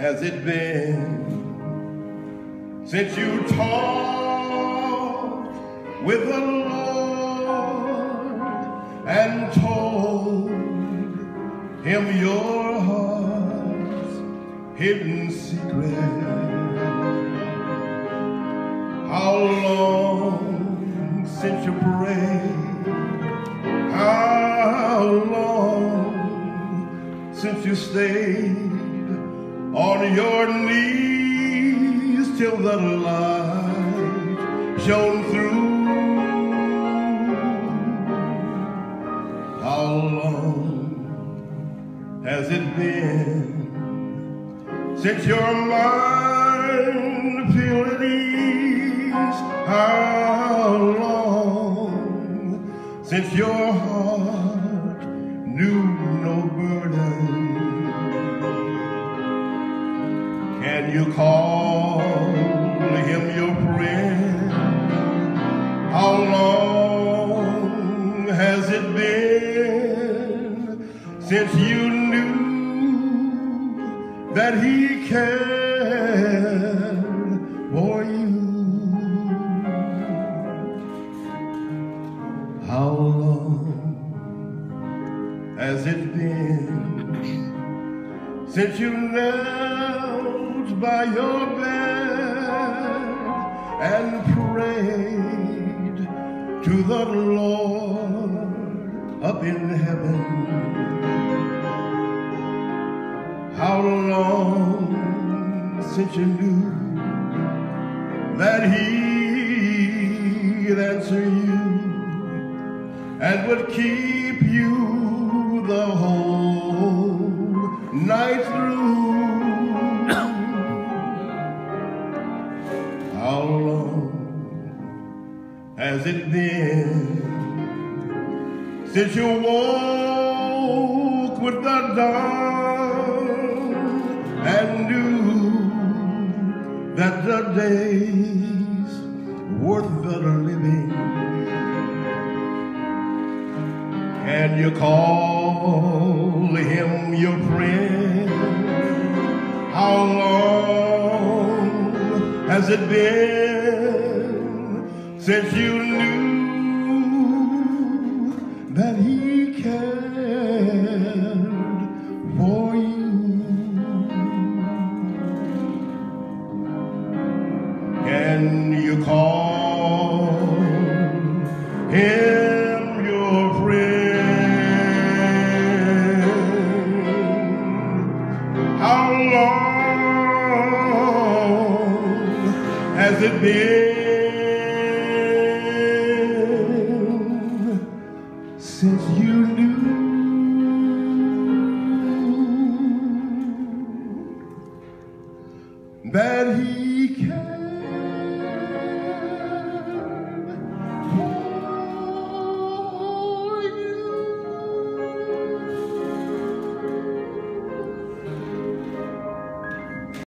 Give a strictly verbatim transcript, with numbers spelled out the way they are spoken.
has it been since you talked with the Lord and told him your heart's hidden secret? How long since you prayed? How long since you stayed on your knees till the light shone through? How long has it been since your mind feel at ease? How long since your heart knew no burden? Can you call him your friend? How long has it been since you knew that he cared for you? How long has it been since you knelt by your bed and prayed to the Lord up in heaven? How long since you knew that he'd answer you and would keep you the whole night through? How long has it been since you woke with the dawn and knew that the day's worth the living? Can you call him your friend? How long has it been since you knew that he cared for you? Can you call him your friend? How long has it been